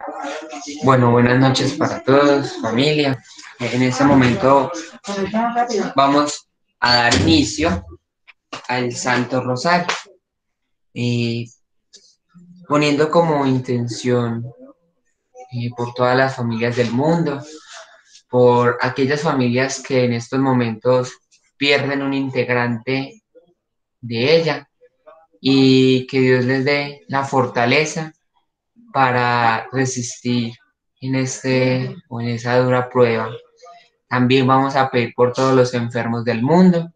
Bueno, buenas noches para todos, familia. En este momento vamos a dar inicio al Santo Rosario, eh, poniendo como intención por todas las familias del mundo, por aquellas familias que en estos momentos pierden un integrante de ella y que Dios les dé la fortaleza para resistir en en esa dura prueba. También vamos a pedir por todos los enfermos del mundo,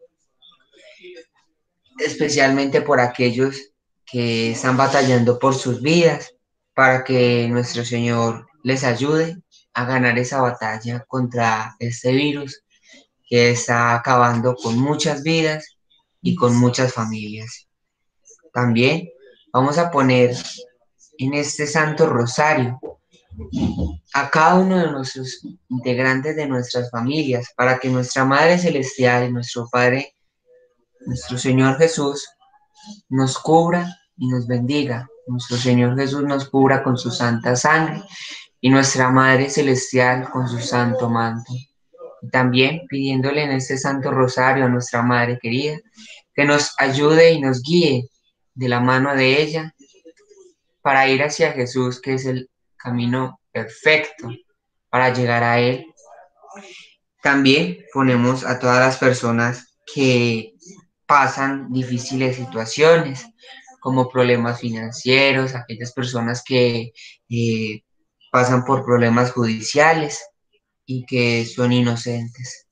especialmente por aquellos que están batallando por sus vidas, para que nuestro Señor les ayude a ganar esa batalla contra este virus que está acabando con muchas vidas y con muchas familias. También vamos a poner en este Santo Rosario a cada uno de nuestros integrantes de nuestras familias, para que nuestra Madre Celestial y nuestro Padre, nuestro Señor Jesús, nos cubra y nos bendiga. Nuestro Señor Jesús nos cubra con su santa sangre y nuestra Madre Celestial con su santo manto. Y también pidiéndole en este Santo Rosario a nuestra Madre querida que nos ayude y nos guíe de la mano de ella para ir hacia Jesús, que es el camino perfecto para llegar a Él. También ponemos a todas las personas que pasan difíciles situaciones, como problemas financieros, aquellas personas que pasan por problemas judiciales y que son inocentes.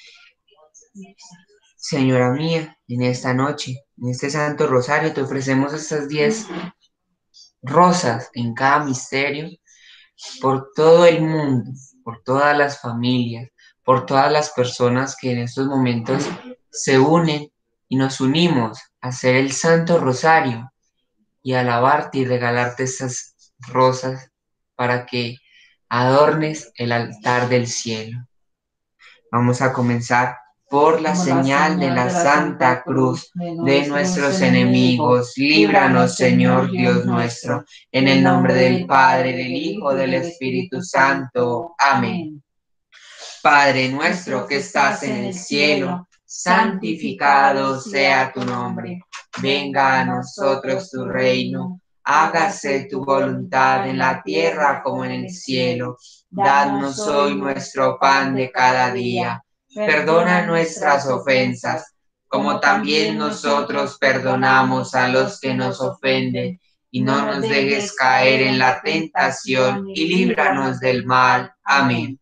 Señora mía, en esta noche, en este Santo Rosario, te ofrecemos estas 10 rosas en cada misterio por todo el mundo, por todas las familias, por todas las personas que en estos momentos se unen y nos unimos a hacer el Santo Rosario y alabarte y regalarte estas rosas para que adornes el altar del cielo. Vamos a comenzar por la señal de la Santa Cruz de nuestros enemigos. Líbranos, Señor Dios nuestro, en el nombre del Padre, del Hijo, del Espíritu Santo. Amén. Padre nuestro que estás en el cielo, santificado sea tu nombre. Venga a nosotros tu reino. Hágase tu voluntad en la tierra como en el cielo. Danos hoy nuestro pan de cada día. Perdona nuestras ofensas, como también nosotros perdonamos a los que nos ofenden. Y no nos dejes caer en la tentación y líbranos del mal. Amén.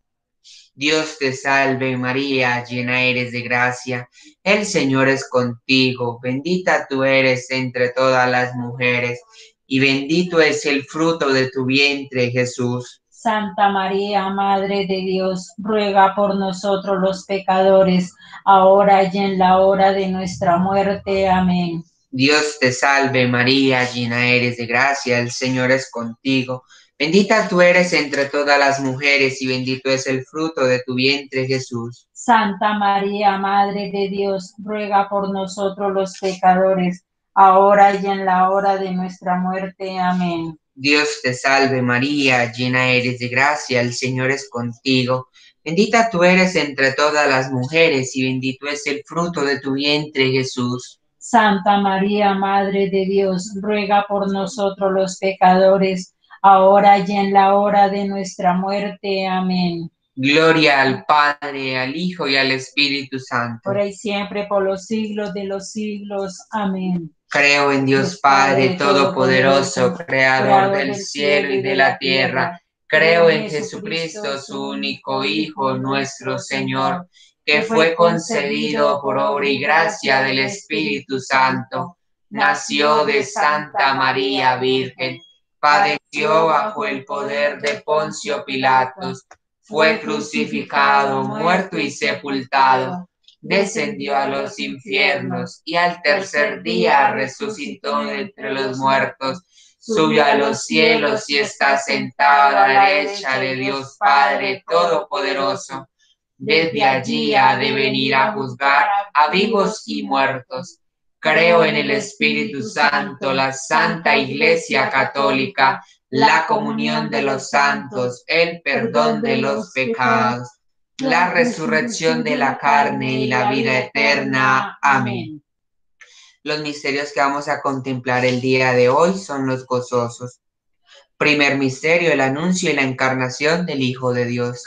Dios te salve María, llena eres de gracia, el Señor es contigo, bendita tú eres entre todas las mujeres, y bendito es el fruto de tu vientre, Jesús. Santa María, Madre de Dios, ruega por nosotros los pecadores, ahora y en la hora de nuestra muerte. Amén. Dios te salve María, llena eres de gracia, el Señor es contigo. Bendita tú eres entre todas las mujeres y bendito es el fruto de tu vientre, Jesús. Santa María, Madre de Dios, ruega por nosotros los pecadores, ahora y en la hora de nuestra muerte. Amén. Dios te salve María, llena eres de gracia, el Señor es contigo. Bendita tú eres entre todas las mujeres y bendito es el fruto de tu vientre, Jesús. Santa María, Madre de Dios, ruega por nosotros los pecadores, ahora y en la hora de nuestra muerte. Amén. Gloria al Padre, al Hijo y al Espíritu Santo. Ahora y siempre por los siglos de los siglos. Amén. Creo en Dios Padre Todopoderoso, Creador del cielo y de la tierra. Creo en Jesucristo, su único Hijo, nuestro Señor, que fue concebido por obra y gracia del Espíritu Santo. Nació de Santa María Virgen, padeció bajo el poder de Poncio Pilatos, fue crucificado, muerto y sepultado. Descendió a los infiernos y al tercer día resucitó de entre los muertos, subió a los cielos y está sentado a la derecha de Dios Padre Todopoderoso. Desde allí ha de venir a juzgar a vivos y muertos. Creo en el Espíritu Santo, la Santa Iglesia Católica, la comunión de los santos, el perdón de los pecados, la resurrección de la carne y la vida eterna. Amén. Los misterios que vamos a contemplar el día de hoy son los gozosos. Primer misterio, el anuncio y la encarnación del Hijo de Dios.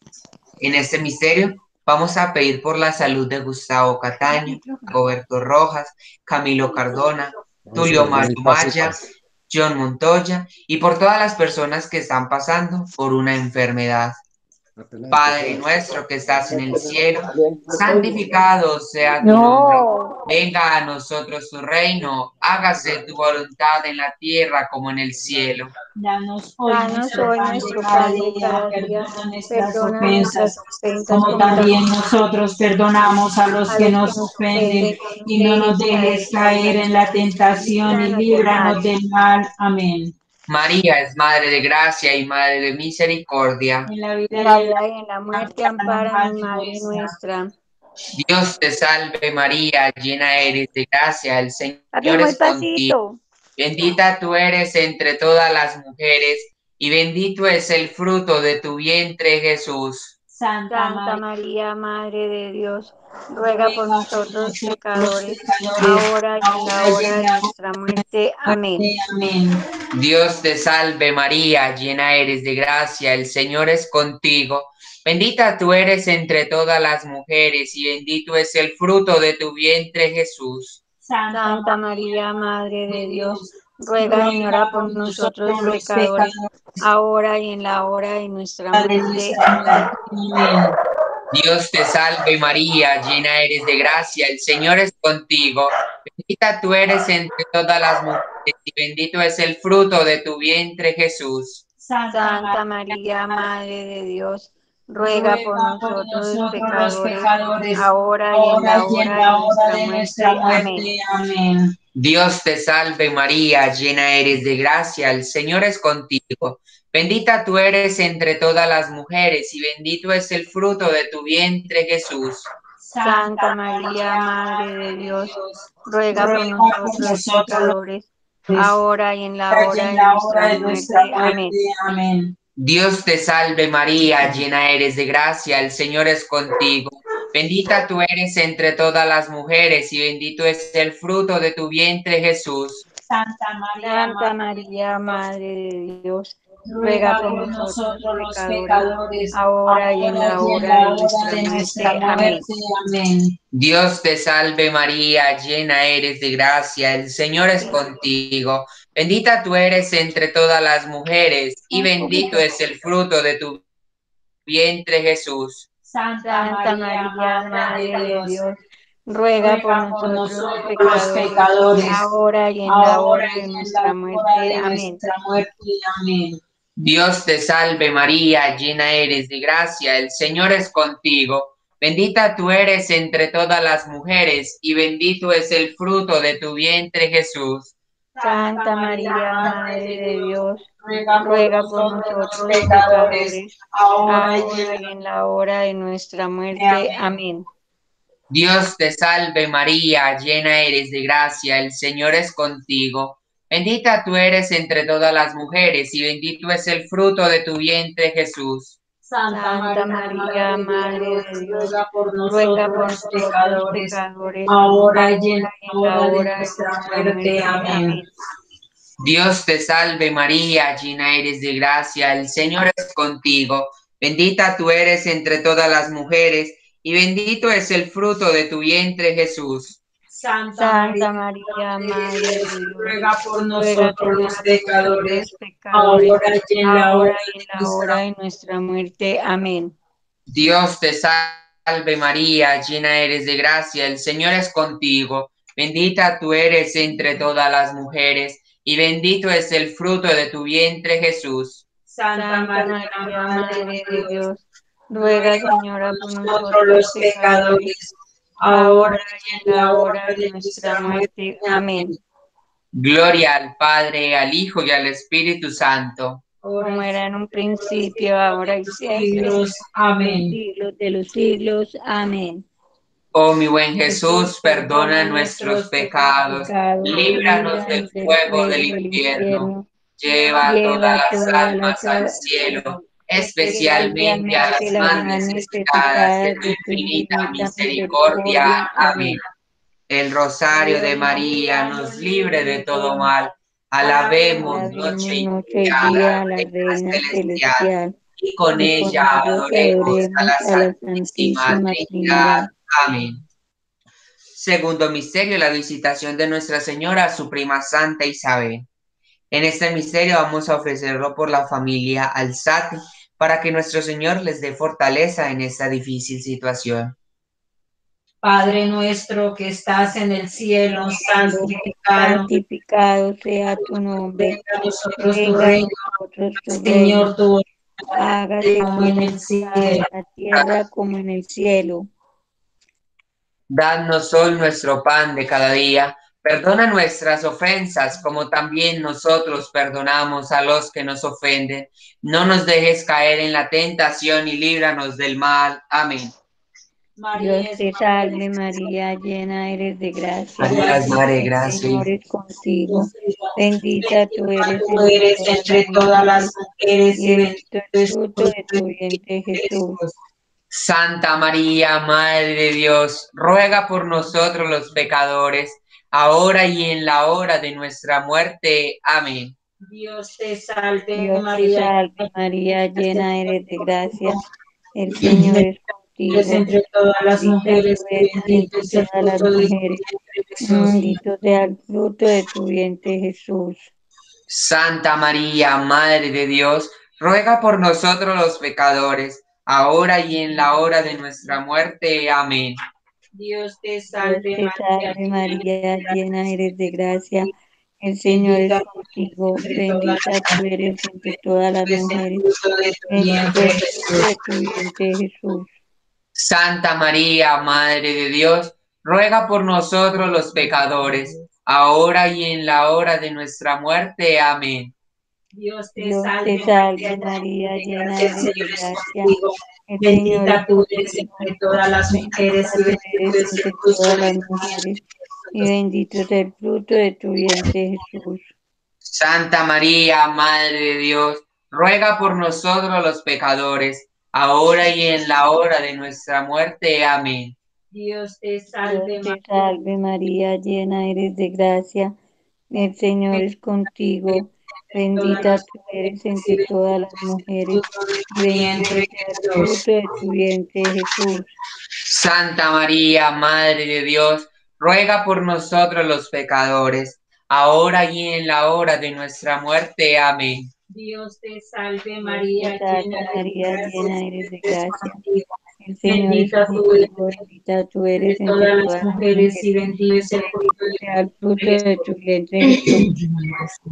En este misterio vamos a pedir por la salud de Gustavo Cataño, Roberto Rojas, Camilo Cardona, Tulio Mario Maya, John Montoya y por todas las personas que están pasando por una enfermedad. Padre nuestro que estás en el cielo, santificado sea tu nombre. Venga a nosotros tu reino, hágase tu voluntad en la tierra como en el cielo. Danos hoy nuestro pan de cada día. perdona nuestras Perdona ofensas, nuestras ofensas, como también nosotros perdonamos a los que nos ofenden, y no nos dejes caer en la tentación y líbranos del mal. Amén. María es Madre de Gracia y Madre de Misericordia. En la vida y en la muerte, ampáranos, Madre nuestra. Dios te salve María, llena eres de gracia, el Señor es contigo. Bendita tú eres entre todas las mujeres, y bendito es el fruto de tu vientre, Jesús. Santa María, Madre de Dios, ruega por nosotros pecadores, ahora y en la hora de nuestra muerte. Amén. Dios te salve María, llena eres de gracia, el Señor es contigo. Bendita tú eres entre todas las mujeres, y bendito es el fruto de tu vientre, Jesús. Santa María, Madre de Dios, ruega, Señora, por nosotros los pecadores, ahora y en la hora de nuestra muerte. Amén. Dios te salve María, llena eres de gracia, el Señor es contigo. Bendita tú eres entre todas las mujeres, y bendito es el fruto de tu vientre, Jesús. Santa María, Madre de Dios, ruega por nosotros los pecadores, ahora y en la hora de nuestra muerte. Amén. Dios te salve María, llena eres de gracia, el Señor es contigo. Bendita tú eres entre todas las mujeres, y bendito es el fruto de tu vientre, Jesús. Santa María, Madre de Dios, ruega por nosotros los pecadores, ahora y en la hora de nuestra muerte. Amén. Dios te salve María, llena eres de gracia, el Señor es contigo. Bendita tú eres entre todas las mujeres, y bendito es el fruto de tu vientre, Jesús. Santa María, Madre de Dios, ruega por nosotros los pecadores, ahora y en la hora de nuestra muerte. Amén. Dios te salve María, llena eres de gracia, el Señor es contigo. Bendita tú eres entre todas las mujeres, y bendito es el fruto de tu vientre, Jesús. Santa María, Madre de Dios, ruega por nosotros los pecadores, ahora y en la hora de nuestra muerte. Amén. Amén. Dios te salve María, llena eres de gracia, el Señor es contigo. Bendita tú eres entre todas las mujeres, y bendito es el fruto de tu vientre, Jesús. Santa María, Madre de Dios, ruega por nosotros los pecadores, ahora y en la hora de nuestra muerte. Amén. Dios te salve María, llena eres de gracia, el Señor es contigo. Bendita tú eres entre todas las mujeres, y bendito es el fruto de tu vientre, Jesús. Santa María, Madre de Dios, ruega por nosotros los pecadores, ahora y en la hora de nuestra muerte. Amén. Dios te salve María, llena eres de gracia, el Señor es contigo. Bendita tú eres entre todas las mujeres, y bendito es el fruto de tu vientre, Jesús. Santa María, Madre de Dios, ruega por nosotros los pecadores, ahora y en la hora de nuestra muerte. Amén. Dios te salve María, llena eres de gracia, el Señor es contigo. Bendita tú eres entre todas las mujeres, y bendito es el fruto de tu vientre, Jesús. Santa María, Madre de Dios, ruega, Señora, por nosotros los pecadores, ahora y en la hora de nuestra muerte. Amén. Gloria al Padre, al Hijo y al Espíritu Santo. Como era en un principio, ahora y siempre, amén. Siglos de los siglos. Amén. Oh mi buen Jesús, perdona nuestros pecados, líbranos del fuego del infierno. lleva todas Lleva las todas almas las al almas, cielo, especialmente a especialmente las las más más necesitadas de necesitadas tu de tu infinita infinita misericordia. misericordia. Amén. Amén. El rosario de María nos libre de todo mal. Alabemos Alabemos noche y noche y día a día la a la Reina Reina Celestial Celestial, y con y con ella ella te adoremos a adoremos la a la Santísima Santísima Trinidad. Trinidad. Amén. Segundo misterio, la visitación de Nuestra Señora a su prima Santa Isabel. En este misterio vamos a ofrecerlo por la familia Alzate para que nuestro Señor les dé fortaleza en esta difícil situación. Padre nuestro que estás en el cielo, santificado. Santificado sea tu nombre. Venga a nosotros tu Venga a reino, nosotros tu reino. Señor, tu voluntad, Hágase como tu en el voluntad en cielo. la tierra como en el cielo. Danos hoy nuestro pan de cada día. Perdona nuestras ofensas, como también nosotros perdonamos a los que nos ofenden. No nos dejes caer en la tentación y líbranos del mal. Amén. Dios María es te Madre salve María, llena eres de gracia. María es Madre de El gracia. Señor es contigo. de Dios. Bendita tú eres Tú entre eres todas las entre todas las mujeres mujeres y y bendito bendito el es fruto tu de tu vientre Jesús. Jesús. Santa María, Madre de Dios, ruega por nosotros los pecadores, ahora y en la hora de nuestra muerte. Amén. Dios te salve Dios te María, salve María, llena eres de gracia. El Señor bendita es eres contigo. entre todas las Bendita tú mujeres y eres bendito entre es el todas las fruto de tu mujeres. vientre Jesús. Bendito sea el fruto de tu vientre Jesús. Santa María, Madre de Dios, ruega por nosotros los pecadores, ahora y en la hora de nuestra muerte. Amén. Dios te Dios salve te María, salve María, llena eres de gracia. El Señor es bendita contigo. entre todas Bendita las tú eres mujeres, entre todas las es el mujeres. fruto de tu Bendito vientre el fruto Jesús. de tu vientre Jesús. Santa María, Madre de Dios, ruega por nosotros los pecadores, ahora y en la hora de nuestra muerte. Amén. Dios te Dios te salve María, salve llena María, de llena gracia, el eres Señor de es gracia. contigo. El Señor es Bendita tú eres contigo. entre todas las mujeres Bendita y tú bendito eres es el entre fruto todas de las tu mujeres. vientre Y Jesús. bendito es el fruto de tu vientre Jesús. Santa María, Madre de Dios, ruega por nosotros los pecadores, ahora y en la hora de nuestra muerte. Amén. Dios te Dios salve te María, salve María, llena eres de gracia. El Señor es contigo. entre todas Bendita las tú eres mujeres y entre todas bendito las es el mujeres. fruto de Y tu bendito vientre sea el Jesús. fruto de tu vientre Jesús. Santa María, Madre de Dios, ruega por nosotros los pecadores, ahora y en la hora de nuestra muerte. Amén. Dios te salve Dios te María, salve llena de María, gracia, el llena Señor eres de es gracia. contigo. El Señor es Bendita tú eres contigo, bendita tú entre eres entre todas las todas las mujeres y mujeres. bendito es el fruto Bendito de sea el tu fruto vientre de tu vientre Jesús. Jesús.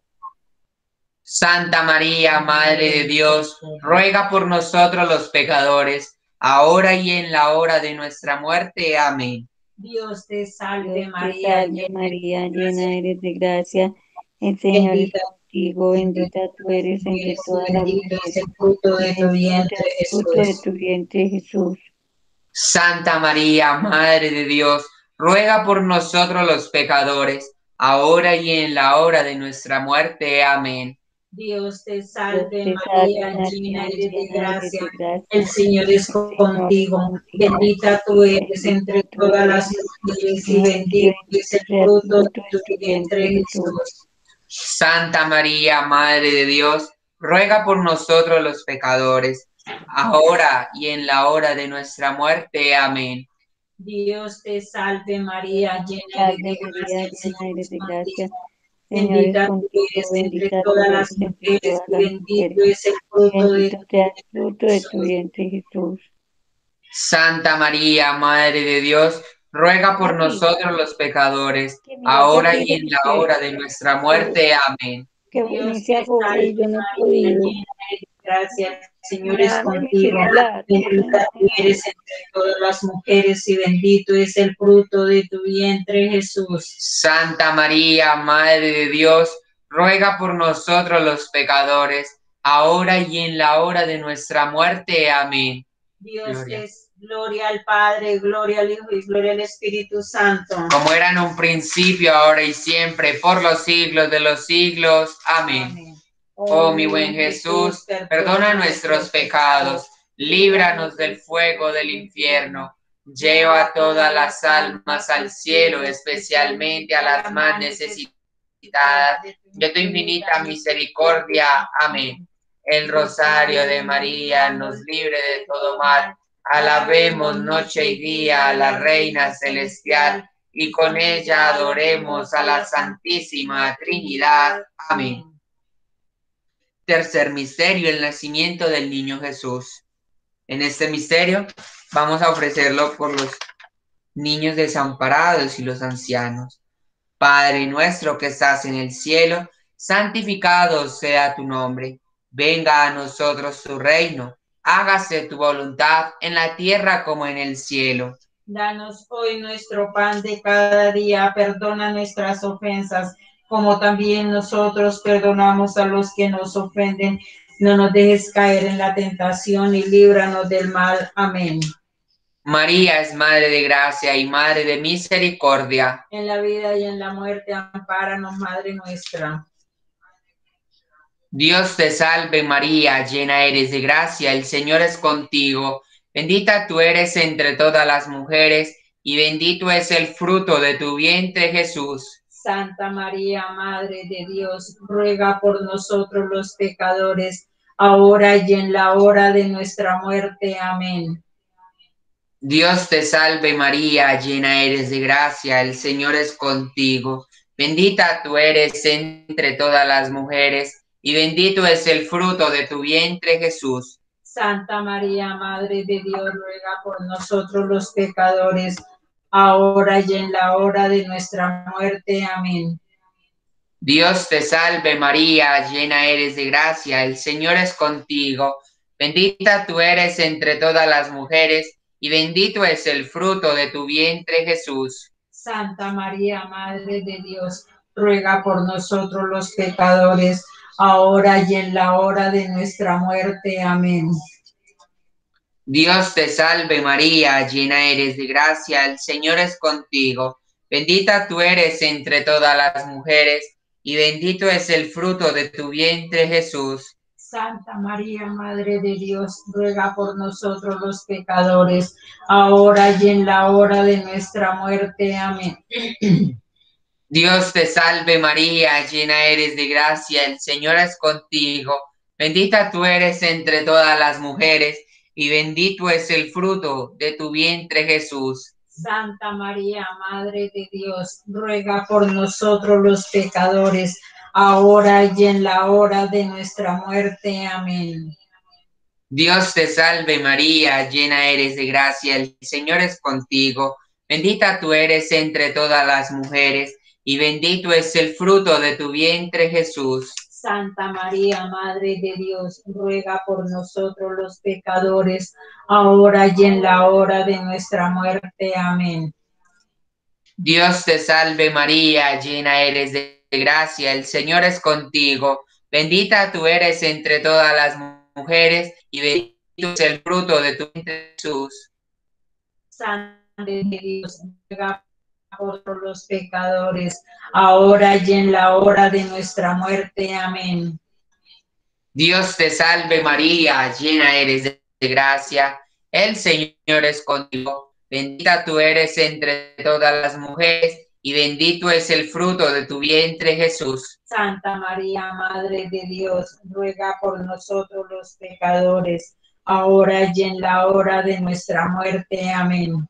Santa María, Madre de Dios, ruega por nosotros los pecadores, ahora y en la hora de nuestra muerte. Amén. Dios te salve Dios te María, salve llena de María, gracia, llena eres de gracia. El Señor es bendita contigo, entre bendita tú todas las eres entre mujeres y todas las bendito es mujeres. el fruto Y de tu bendito sea vientre el fruto de Jesús. tu vientre Jesús. Santa María, Madre de Dios, ruega por nosotros los pecadores, ahora y en la hora de nuestra muerte. Amén. Dios te Dios salve te salve María, María, llena eres de llena eres gracia, de el gracia. Señor es El Señor es contigo. contigo. Bendita tú eres Bendita entre tú todas eres las mujeres y y bendito es bendito el sea el fruto de fruto de tu tu vientre vientre Jesús. Jesús. Santa María, Madre de Dios, ruega por nosotros los pecadores, ahora y en la hora de nuestra muerte. Amén. Dios te salve María, Dios te llena eres salve de María, gracia, el llena Señor eres es de gracia. contigo. Señor es Bendita tú contigo, eres entre bendita tú todas las eres entre mujeres todas y las bendito mujeres. es el Y fruto de bendito tu sea el vientre fruto de tu Jesús. vientre Jesús. Santa María, Madre de Dios, ruega por Papi, nosotros los pecadores, que mira que ahora aquí y dice en la que, hora de nuestra que, muerte. Amén. que Dios inicia te ahora salve y yo no he María, podido. llena de gracia, el Señor es Déjame mi contigo. celular, que no Bendita tú me eres entre todas las mujeres y bendito es el fruto de tu vientre Jesús. Santa María, Madre de Dios, ruega por nosotros los pecadores, ahora y en la hora de nuestra muerte. Amén. Dios Gloria. te Gloria al Padre, gloria al Hijo y gloria al Espíritu Santo. Como era en un principio, ahora y siempre, por los siglos de los siglos. Amén. Amén. Oh mi buen Jesús, perdona nuestros pecados, líbranos del fuego del infierno, lleva todas las almas al cielo, especialmente a las más necesitadas de tu infinita misericordia. Amén. El rosario de María nos libre de todo mal. Alabemos noche y día a la Reina Celestial y con ella adoremos a la Santísima Trinidad. Amén. Tercer misterio, el nacimiento del niño Jesús. En este misterio vamos a ofrecerlo por los niños desamparados y los ancianos. Padre nuestro que estás en el cielo, santificado sea tu nombre. Venga a nosotros tu reino. Hágase tu voluntad en la tierra como en el cielo. Danos hoy nuestro pan de cada día, perdona nuestras ofensas, como también nosotros perdonamos a los que nos ofenden. No nos dejes caer en la tentación y líbranos del mal. Amén. María es Madre de Gracia y Madre de Misericordia. En la vida y en la muerte, ampáranos, Madre nuestra. Dios te salve María, llena eres de gracia, el Señor es contigo. Bendita tú eres entre todas las mujeres, y bendito es el fruto de tu vientre, Jesús. Santa María, Madre de Dios, ruega por nosotros los pecadores, ahora y en la hora de nuestra muerte. Amén. Dios te salve María, llena eres de gracia, el Señor es contigo. Bendita tú eres entre todas las mujeres, y bendito es el fruto de tu vientre, Jesús. Santa María, Madre de Dios, ruega por nosotros los pecadores, ahora y en la hora de nuestra muerte. Amén. Dios te salve María, llena eres de gracia, el Señor es contigo. Bendita tú eres entre todas las mujeres, y bendito es el fruto de tu vientre, Jesús. Santa María, Madre de Dios, ruega por nosotros los pecadores, ahora y en la hora de nuestra muerte. Amén. Dios te salve María, llena eres de gracia, el Señor es contigo. Bendita tú eres entre todas las mujeres, y bendito es el fruto de tu vientre, Jesús. Santa María, Madre de Dios, ruega por nosotros los pecadores, ahora y en la hora de nuestra muerte. Amén. Dios te salve María, llena eres de gracia, el Señor es contigo. Bendita tú eres entre todas las mujeres, y bendito es el fruto de tu vientre, Jesús. Santa María, Madre de Dios, ruega por nosotros los pecadores, ahora y en la hora de nuestra muerte. Amén. Dios te salve María, llena eres de gracia, el Señor es contigo. Bendita tú eres entre todas las mujeres, y bendito es el fruto de tu vientre, Jesús. Santa María, Madre de Dios, ruega por nosotros los pecadores, ahora y en la hora de nuestra muerte. Amén. Dios te salve María, llena eres de gracia, el Señor es contigo. Bendita tú eres entre todas las mujeres, y bendito es el fruto de tu vientre, Jesús. Santa de Dios, ruega por los pecadores, ahora y en la hora de nuestra muerte. Amén. Dios te salve María, llena eres de gracia, el Señor es contigo. Bendita tú eres entre todas las mujeres, y bendito es el fruto de tu vientre, Jesús. Santa María, Madre de Dios, ruega por nosotros los pecadores, ahora y en la hora de nuestra muerte. Amén.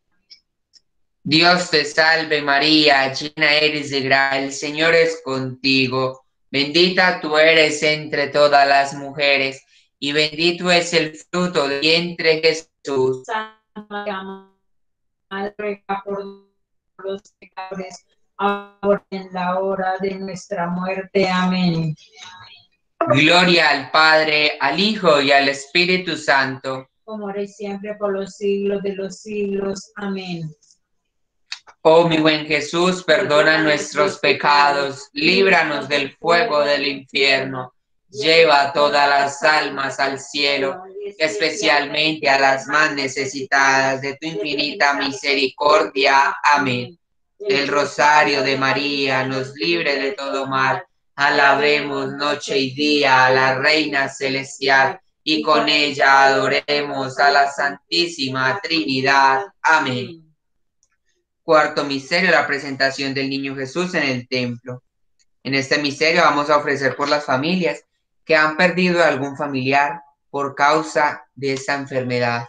Dios te salve María, llena eres de gracia, el Señor es contigo. Bendita tú eres entre todas las mujeres, y bendito es el fruto del vientre, Jesús. Santa María, Madre, ruega por los pecadores, ahora y en la hora de nuestra muerte. Amén. Gloria al Padre, al Hijo y al Espíritu Santo. Como ahora y siempre por los siglos de los siglos. Amén. Oh mi buen Jesús, perdona nuestros pecados, líbranos del fuego del infierno, lleva todas las almas al cielo, especialmente a las más necesitadas de tu infinita misericordia. Amén. El rosario de María nos libre de todo mal. Alabemos noche y día a la Reina Celestial, y con ella adoremos a la Santísima Trinidad. Amén. Cuarto misterio, la presentación del niño Jesús en el templo. En este misterio vamos a ofrecer por las familias que han perdido a algún familiar por causa de esta enfermedad.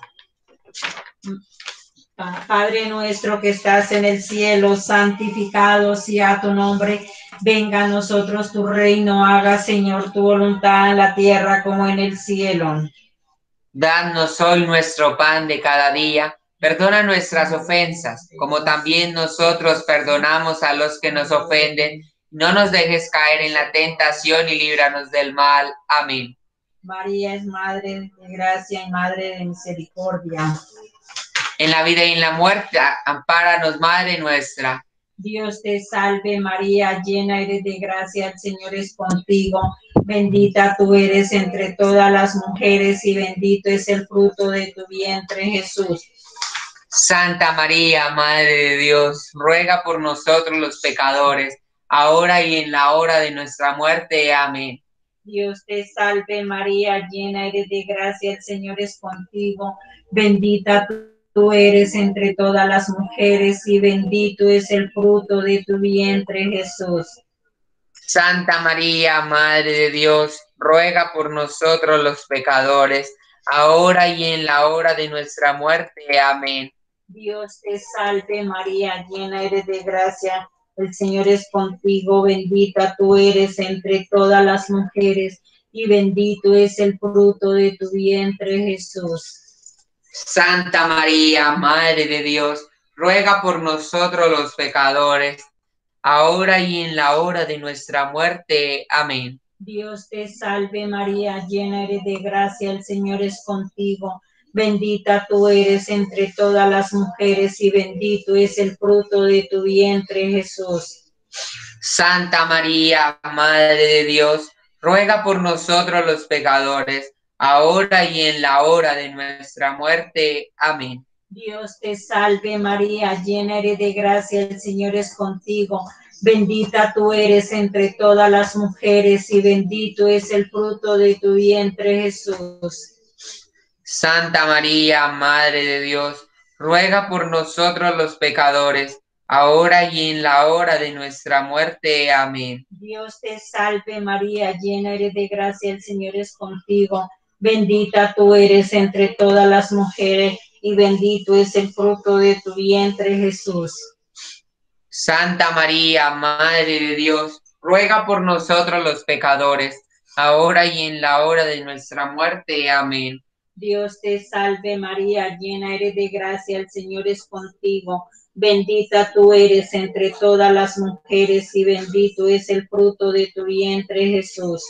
Padre nuestro que estás en el cielo, santificado sea tu nombre. Venga a nosotros tu reino, haga, Señor, tu voluntad en la tierra como en el cielo. Danos hoy nuestro pan de cada día. Perdona nuestras ofensas, como también nosotros perdonamos a los que nos ofenden. No nos dejes caer en la tentación y líbranos del mal. Amén. María es Madre de gracia y Madre de misericordia. En la vida y en la muerte, ampáranos, Madre nuestra. Dios te salve María, llena eres de gracia, el Señor es contigo. Bendita tú eres entre todas las mujeres y bendito es el fruto de tu vientre, Jesús. Santa María, Madre de Dios, ruega por nosotros los pecadores, ahora y en la hora de nuestra muerte. Amén. Dios te salve María, llena eres de gracia, el Señor es contigo. Bendita tú eres entre todas las mujeres y bendito es el fruto de tu vientre, Jesús. Santa María, Madre de Dios, ruega por nosotros los pecadores, ahora y en la hora de nuestra muerte. Amén. Dios te salve María, llena eres de gracia, el Señor es contigo, bendita tú eres entre todas las mujeres y bendito es el fruto de tu vientre, Jesús. Santa María, Madre de Dios, ruega por nosotros los pecadores, ahora y en la hora de nuestra muerte. Amén. Dios te salve María, llena eres de gracia, el Señor es contigo. Bendita tú eres entre todas las mujeres y bendito es el fruto de tu vientre, Jesús. Santa María, Madre de Dios, ruega por nosotros los pecadores, ahora y en la hora de nuestra muerte. Amén. Dios te salve María, llena eres de gracia, el Señor es contigo. Bendita tú eres entre todas las mujeres y bendito es el fruto de tu vientre, Jesús. Santa María, Madre de Dios, ruega por nosotros los pecadores, ahora y en la hora de nuestra muerte. Amén. Dios te salve María, llena eres de gracia, el Señor es contigo. Bendita tú eres entre todas las mujeres y bendito es el fruto de tu vientre, Jesús. Santa María, Madre de Dios, ruega por nosotros los pecadores, ahora y en la hora de nuestra muerte. Amén. Dios te salve María, llena eres de gracia, el Señor es contigo. Bendita tú eres entre todas las mujeres y bendito es el fruto de tu vientre, Jesús.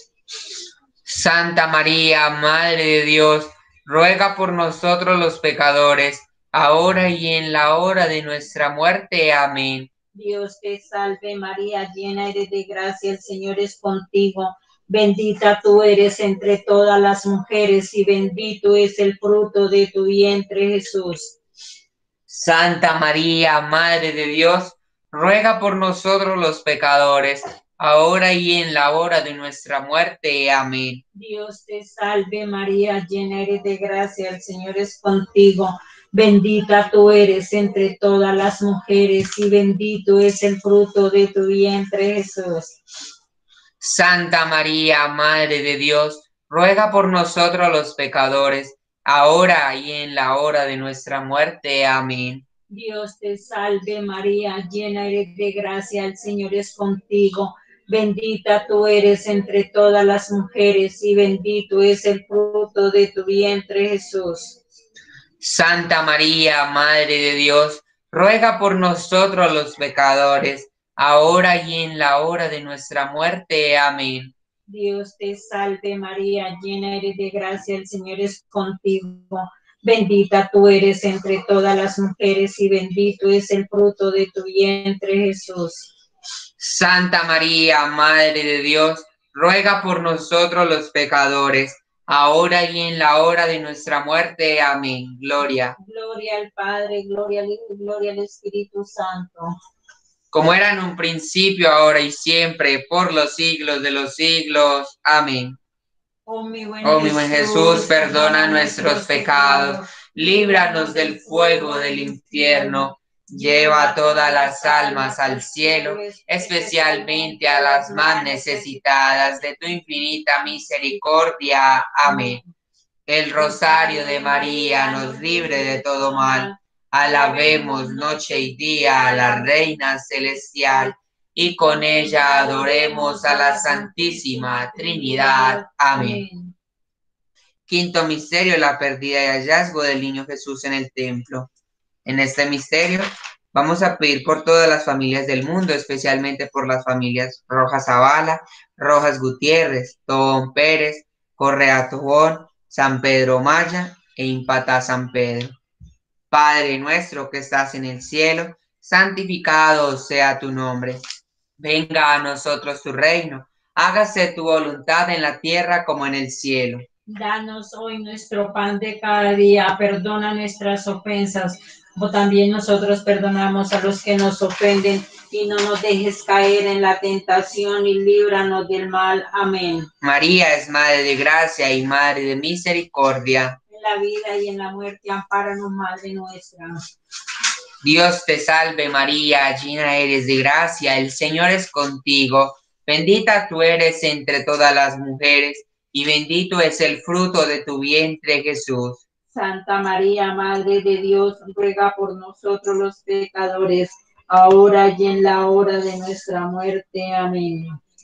Santa María, Madre de Dios, ruega por nosotros los pecadores, ahora y en la hora de nuestra muerte. Amén. Dios te salve María, llena eres de gracia, el Señor es contigo. Bendita tú eres entre todas las mujeres y bendito es el fruto de tu vientre, Jesús. Santa María, Madre de Dios, ruega por nosotros los pecadores, ahora y en la hora de nuestra muerte. Amén. Dios te salve María, llena eres de gracia, el Señor es contigo. Bendita tú eres entre todas las mujeres y bendito es el fruto de tu vientre, Jesús. Santa María, Madre de Dios, ruega por nosotros los pecadores, ahora y en la hora de nuestra muerte. Amén. Dios te salve María, llena eres de gracia, el Señor es contigo. Bendita tú eres entre todas las mujeres y bendito es el fruto de tu vientre, Jesús. Santa María, Madre de Dios, ruega por nosotros los pecadores, ahora y en la hora de nuestra muerte. Amén. Dios te salve María, llena eres de gracia, el Señor es contigo. Bendita tú eres entre todas las mujeres y bendito es el fruto de tu vientre, Jesús. Santa María, Madre de Dios, ruega por nosotros los pecadores, ahora y en la hora de nuestra muerte. Amén. Gloria. Gloria al Padre, gloria al Hijo, gloria al Espíritu Santo. Como era en un principio, ahora y siempre, por los siglos de los siglos. Amén. Oh mi buen Jesús, perdona nuestros pecados, líbranos del fuego del infierno, lleva todas las almas al cielo, especialmente a las más necesitadas de tu infinita misericordia. Amén. El rosario de María nos libre de todo mal. Alabemos noche y día a la Reina Celestial, y con ella adoremos a la Santísima Trinidad. Amén. Quinto misterio, la pérdida y hallazgo del niño Jesús en el templo. En este misterio vamos a pedir por todas las familias del mundo, especialmente por las familias Rojas Zavala, Rojas Gutiérrez, Tobón Pérez, Correa Tobón, San Pedro Maya e Impatá San Pedro. Padre nuestro que estás en el cielo, santificado sea tu nombre. Venga a nosotros tu reino, hágase tu voluntad en la tierra como en el cielo. Danos hoy nuestro pan de cada día, perdona nuestras ofensas, como también nosotros perdonamos a los que nos ofenden, y no nos dejes caer en la tentación y líbranos del mal. Amén. María es Madre de Gracia y Madre de Misericordia. En la vida y en la muerte, ampáranos, Madre nuestra. Dios te salve María, llena eres de gracia, el Señor es contigo. Bendita tú eres entre todas las mujeres, y bendito es el fruto de tu vientre, Jesús. Santa María, Madre de Dios, ruega por nosotros los pecadores, ahora y en la hora de nuestra muerte. Amén.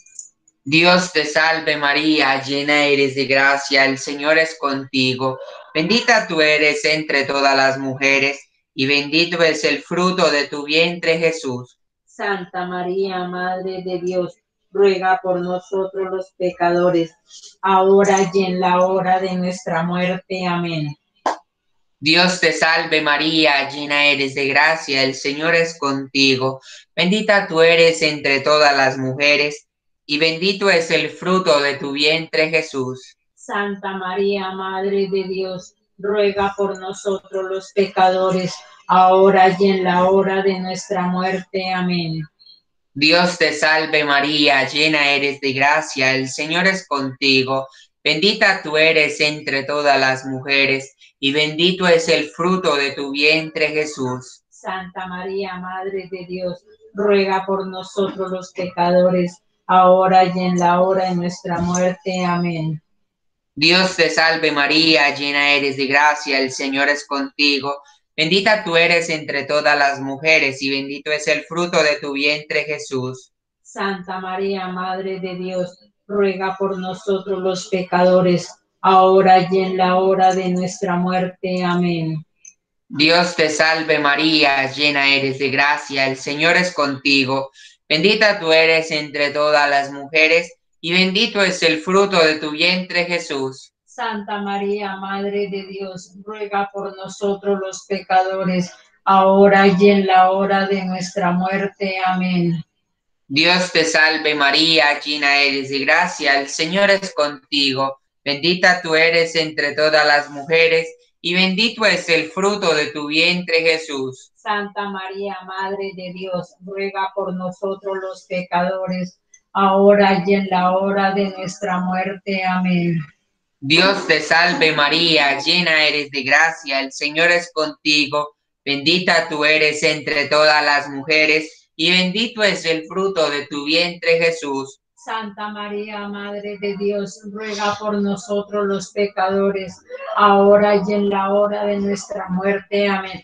Dios te salve María, llena eres de gracia, el Señor es contigo. Bendita tú eres entre todas las mujeres, y bendito es el fruto de tu vientre, Jesús. Santa María, Madre de Dios, ruega por nosotros los pecadores, ahora y en la hora de nuestra muerte. Amén. Dios te salve María, llena eres de gracia, el Señor es contigo. Bendita tú eres entre todas las mujeres, y bendito es el fruto de tu vientre, Jesús. Santa María, Madre de Dios, ruega por nosotros los pecadores, ahora y en la hora de nuestra muerte. Amén. Dios te salve María, llena eres de gracia, el Señor es contigo. Bendita tú eres entre todas las mujeres, y bendito es el fruto de tu vientre, Jesús. Santa María, Madre de Dios, ruega por nosotros los pecadores, ahora y en la hora de nuestra muerte. Amén. Dios te salve María, llena eres de gracia, el Señor es contigo. Bendita tú eres entre todas las mujeres, y bendito es el fruto de tu vientre, Jesús. Santa María, Madre de Dios, ruega por nosotros los pecadores, ahora y en la hora de nuestra muerte. Amén. Dios te salve María, llena eres de gracia, el Señor es contigo. Bendita tú eres entre todas las mujeres, y bendito es el fruto de tu vientre, Jesús. Santa María, Madre de Dios, ruega por nosotros los pecadores, ahora y en la hora de nuestra muerte. Amén. Dios te salve María, llena eres de gracia, el Señor es contigo. Bendita tú eres entre todas las mujeres, y bendito es el fruto de tu vientre, Jesús. Santa María, Madre de Dios, ruega por nosotros los pecadores, ahora y en la hora de nuestra muerte. Amén. Dios te salve María, llena eres de gracia, el Señor es contigo. Bendita tú eres entre todas las mujeres, y bendito es el fruto de tu vientre, Jesús. Santa María, Madre de Dios, ruega por nosotros los pecadores, ahora y en la hora de nuestra muerte. Amén.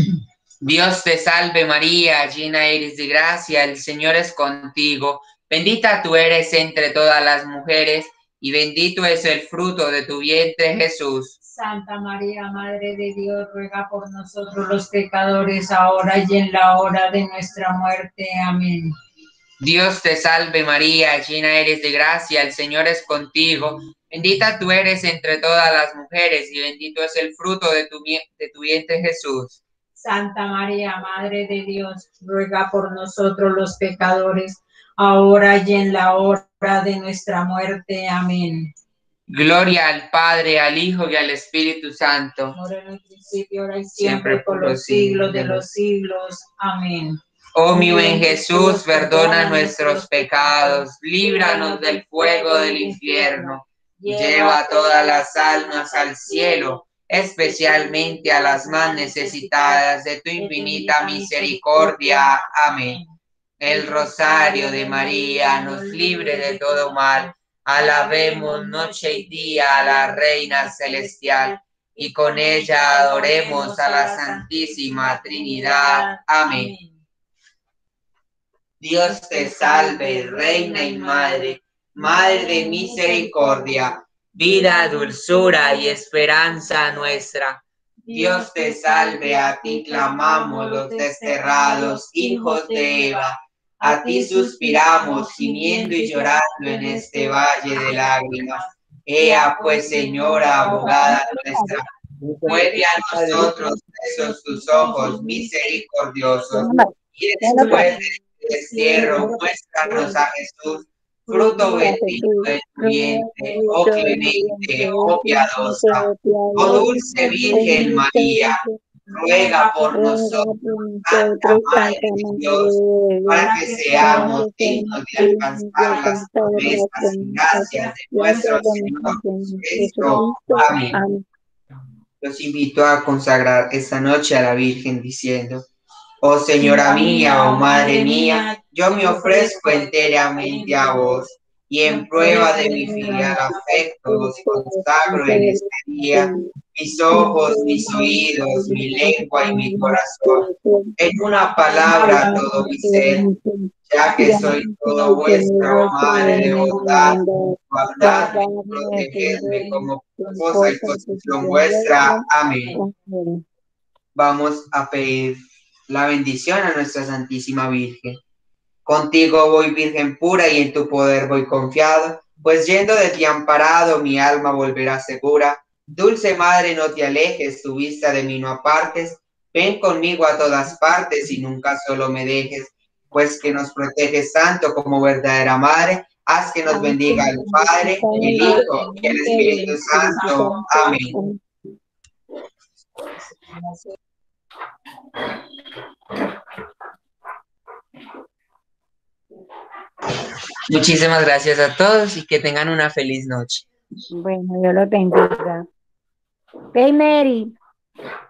Dios te salve María, llena eres de gracia, el Señor es contigo. Bendita tú eres entre todas las mujeres, y bendito es el fruto de tu vientre, Jesús. Santa María, Madre de Dios, ruega por nosotros los pecadores, ahora y en la hora de nuestra muerte. Amén. Dios te salve María, llena eres de gracia, el Señor es contigo. Bendita tú eres entre todas las mujeres, y bendito es el fruto de tu vientre, Jesús. Santa María, Madre de Dios, ruega por nosotros los pecadores, ahora y en la hora de nuestra muerte. Amén. Gloria al Padre, al Hijo y al Espíritu Santo. Ahora en el principio, ahora y siempre, por los siglos de los siglos. Amén. Oh mi buen Jesús, perdona nuestros pecados, líbranos del fuego del infierno, lleva todas las almas al cielo, especialmente a las más necesitadas de tu infinita misericordia. Amén. El rosario de María nos libre de todo mal. Alabemos noche y día a la Reina Celestial, y con ella adoremos a la Santísima Trinidad. Amén. Dios te salve, Reina y Madre, Madre de misericordia, vida, dulzura y esperanza nuestra. Dios te salve, a ti clamamos los desterrados hijos de Eva. A ti suspiramos, gimiendo y llorando en este valle de lágrimas. Ea pues, Señora, abogada nuestra, vuelve a nosotros esos tus ojos misericordiosos, y después de destierro, muéstranos a Jesús, fruto bendito de tu vientre, oh clemente, oh piadosa, oh dulce Virgen María, ruega por nosotros, Santa Madre de Dios, para que seamos dignos de alcanzar las promesas y gracias de nuestro Señor Jesucristo. Amén. Los invito a consagrar esta noche a la Virgen diciendo: oh Señora mía, oh Madre mía, yo me ofrezco enteramente a vos, y en prueba de mi filial afecto los consagro en este día, mis ojos, mis oídos, mi lengua y mi corazón, en una palabra todo mi ser, ya que soy todo vuestro, Madre de bondad, guardadme y protegedme como esposa y posesión vuestra. Amén. Vamos a pedir la bendición a nuestra Santísima Virgen. Contigo voy, Virgen pura, y en tu poder voy confiado, pues yendo de ti amparado, mi alma volverá segura. Dulce Madre, no te alejes, tu vista de mí no apartes, ven conmigo a todas partes y nunca solo me dejes, pues que nos proteges tanto como verdadera Madre, haz que nos bendiga el Padre, el Hijo y el Espíritu Santo. Amén. Muchísimas gracias a todos y que tengan una feliz noche. Bueno, Dios los bendiga. Hey, Mary.